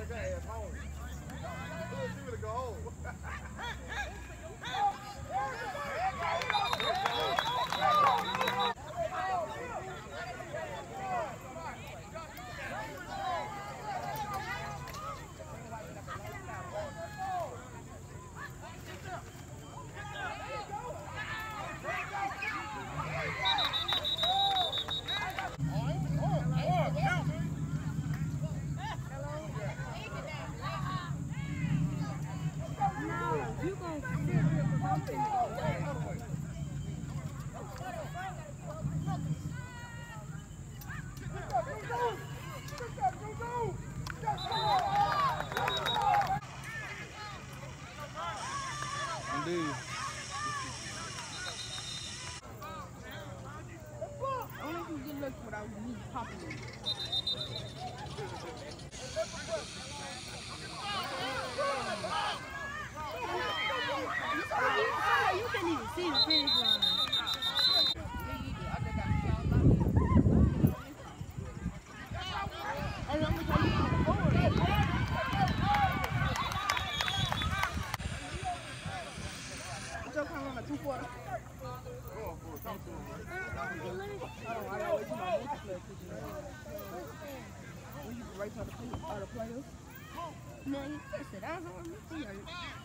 Indeed. Only if you get lucky without me popping it. You can't even see the finish line. What's your count on the 240? When you race other players? No, you sit down on me. Sit down.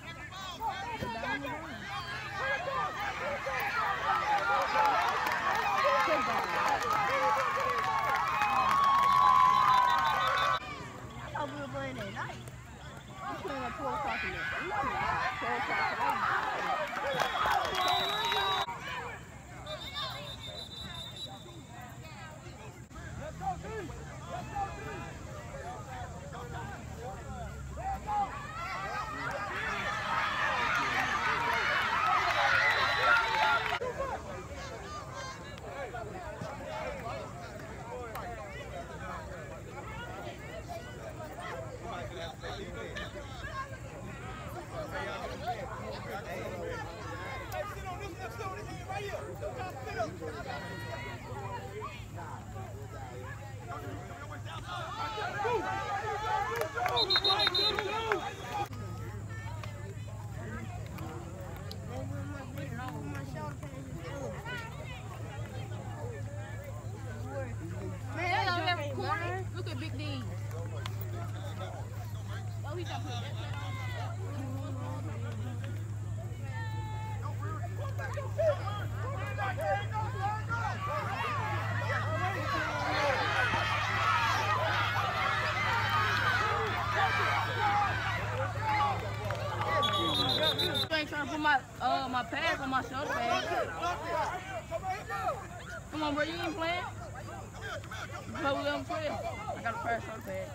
I thought we were playing at night. I'm playing at 12 o'clock in the evening. 12 o'clock today. Look at Big D. Oh, he got put that. I ain't trying to put my pads on my shoulder pad. Come on, bro, you ain't playing? Play with them 12. I got a pair of shoulder pads.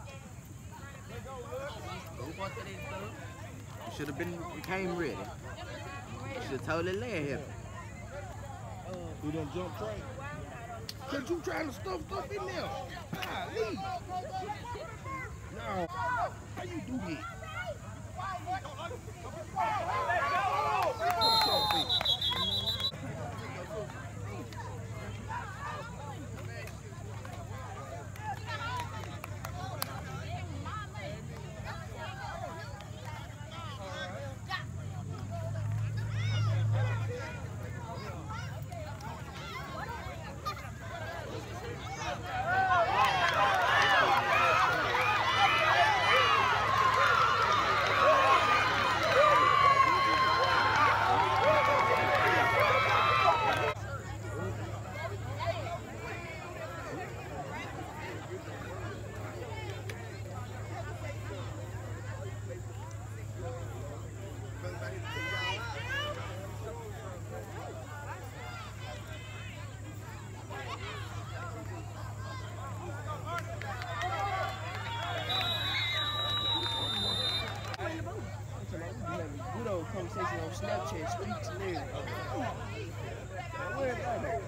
You should have came ready. You should have totally led him. You done jump train? Cause you trying to stuff stuff in there. Golly. No. How you do this? Conversation on Snapchat, streets and everything. Don't worry about it.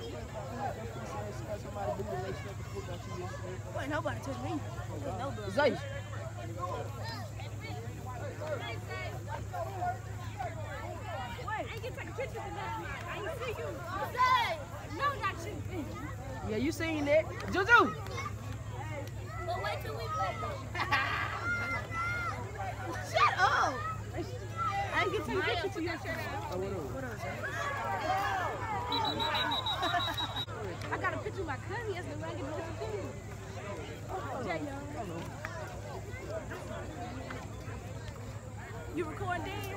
Ain't nobody touch me. Zay. Wait, I can take a picture of that. I ain't see you. Zay! No, not you. Yeah, you seen that. Juju! But wait till we play. I got a picture of my cousin yesterday when I get a picture of him. You record dance?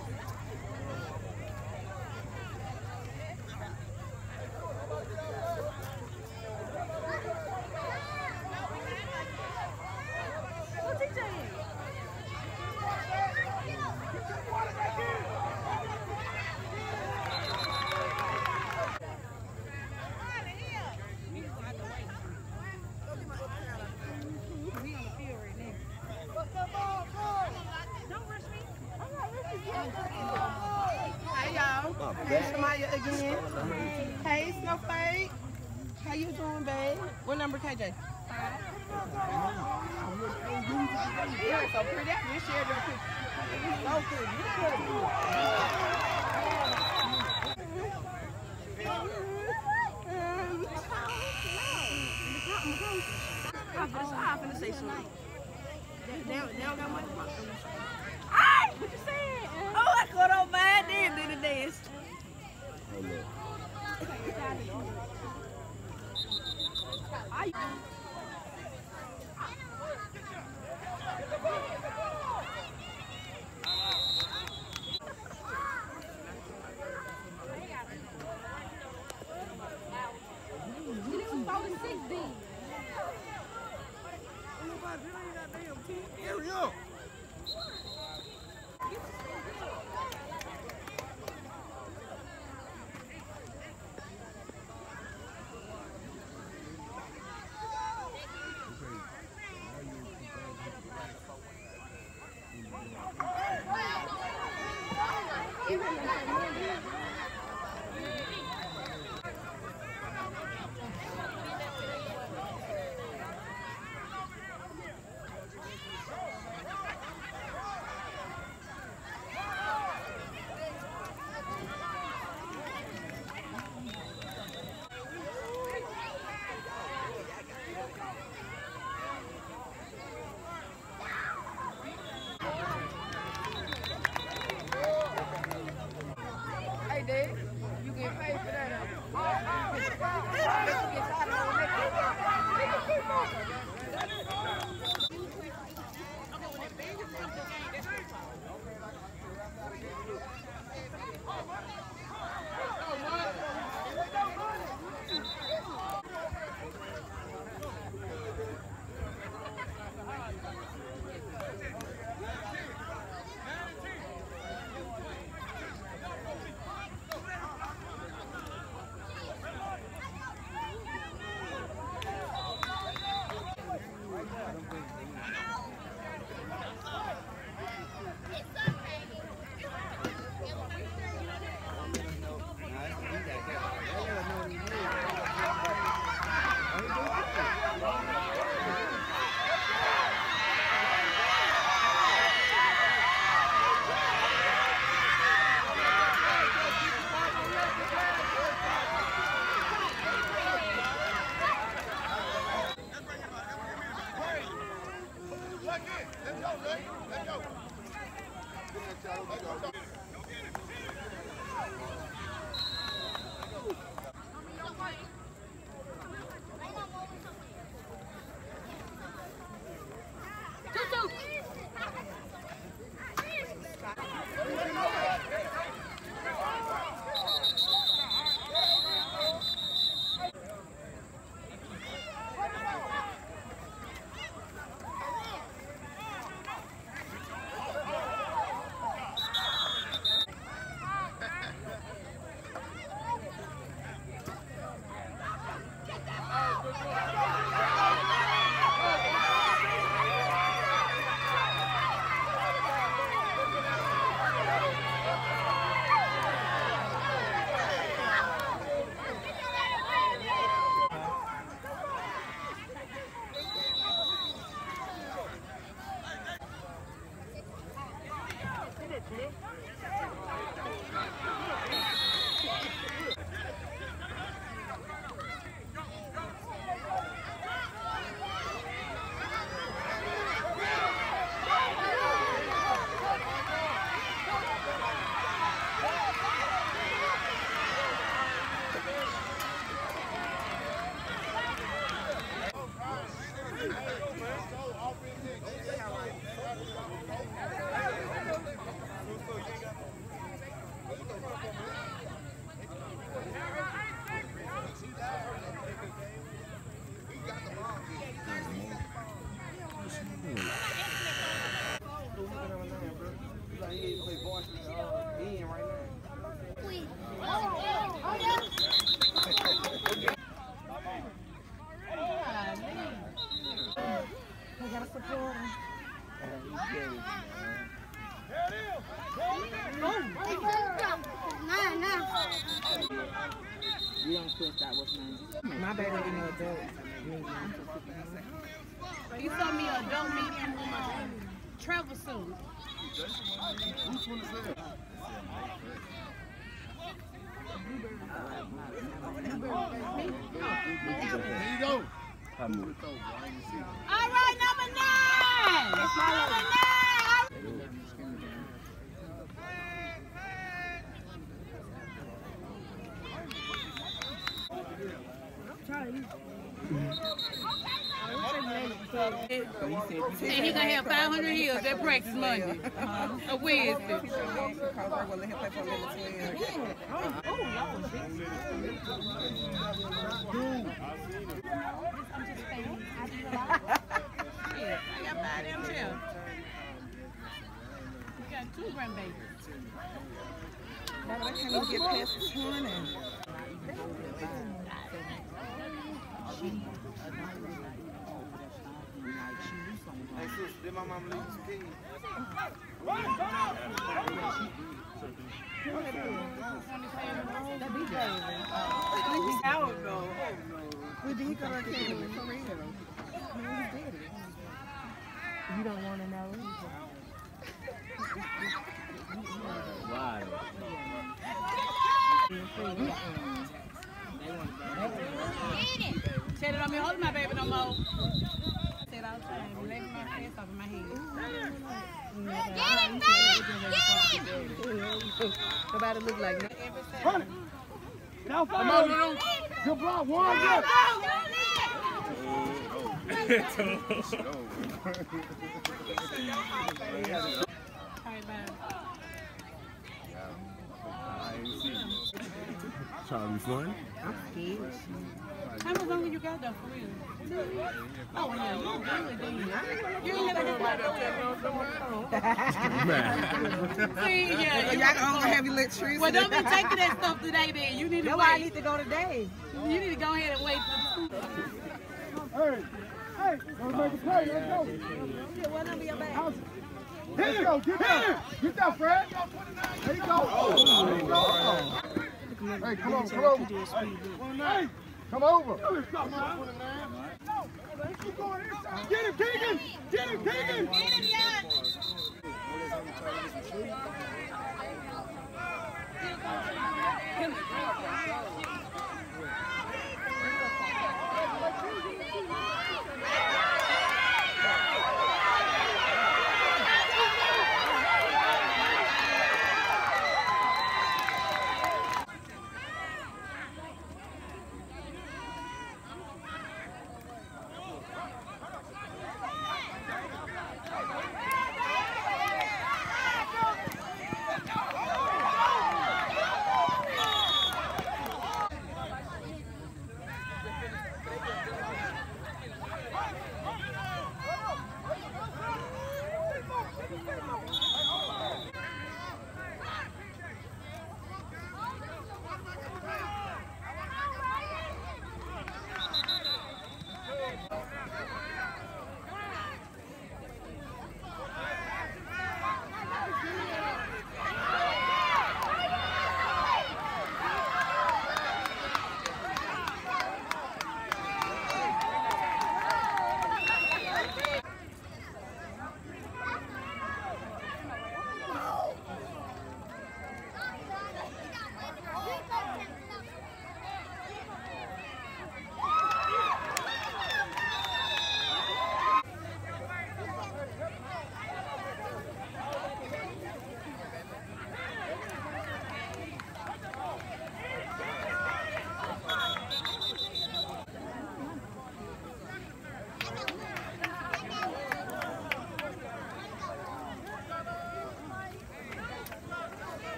What's he saying? Hey y'all, hey Shamaya again. Hey Snowflake, how you doing, babe? What number, KJ? 5. You're so pretty. I just shared your picture. So pretty. I'm finna say something. They don't got much. What you saying? Oh, I caught on bad then did the dance. Hurry up. Hey, Dad, you get paid for that. think he play voice in right now. I gotta support him. You don't twist out what's name. My baby ain't no adult. You saw me a adult medium with my travel suit. Which one is that? There you go. All right, number 9. That's my number 9. And he gonna have 500 hills that practice Monday, a Wednesday. Yeah, I got 5 damn children. We got 2 grandbabies. I can't even get past the 20. Hey, sis, did my mama leave some keys? I don't know. We did go to Canada for real. You don't want to know either. Wow. Said it on me, hold my baby no more. Said all the time, legging my face off of my head. Nobody look like me. Run it. Now come on, little. Good block. One good. Trying to be fun? I'm scared. How much longer you got though, for real? Oh, yeah, you really did. You ain't never See, yeah. Y'all gonna have electricity. Well, don't be taking that stuff today then. You need to That's why I wait. need to go today. You need to go ahead and wait for the Hey, let's make a play. Let's go. Yeah, what number your bag? Let's go. Get that. Get that, Fred. There you go. There you go. Hey, come on, come over. Hey, come over. Get him, Keegan. Get him, Keegan.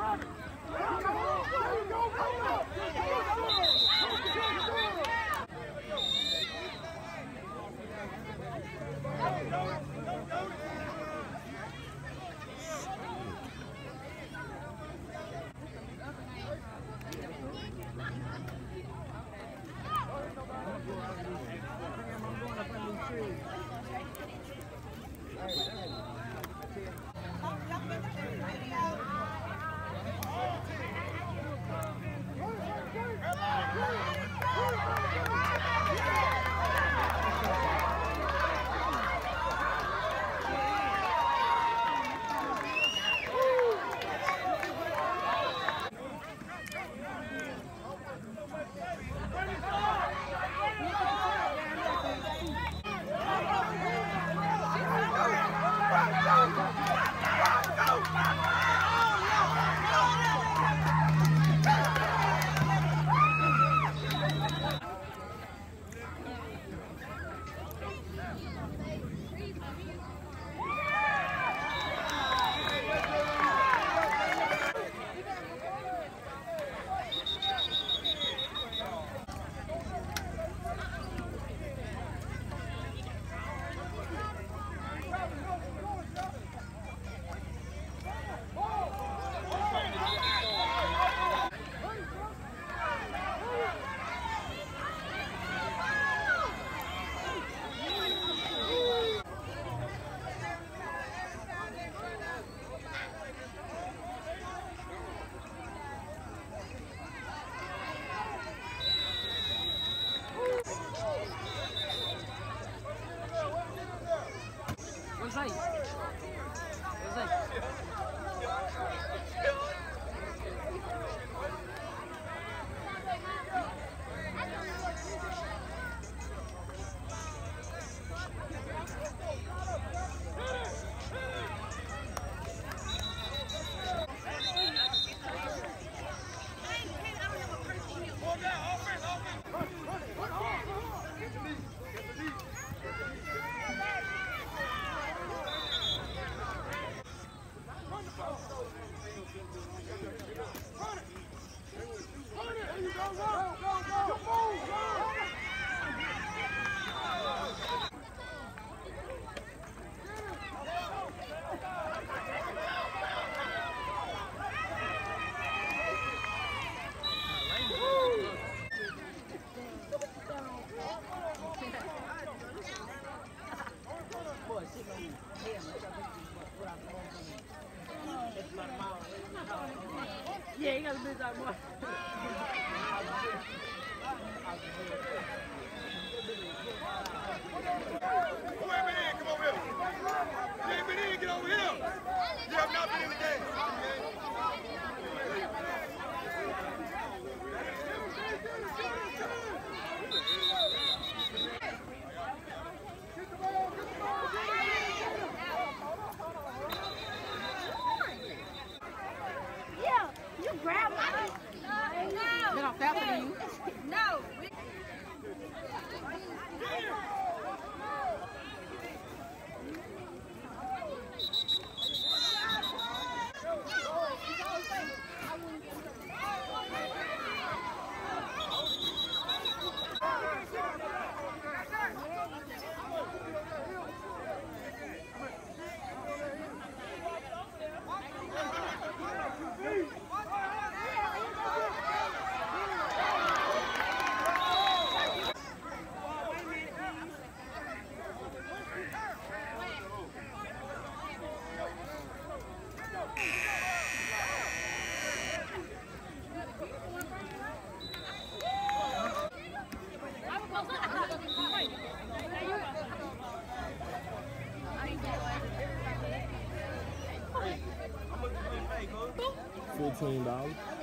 What's that? Yeah, you gotta do that more. Who ain't been in? Come over here. You ain't been in, get over here. You have not been in the game. Yeah, you grab it. No. They're not faster than you. No. $15.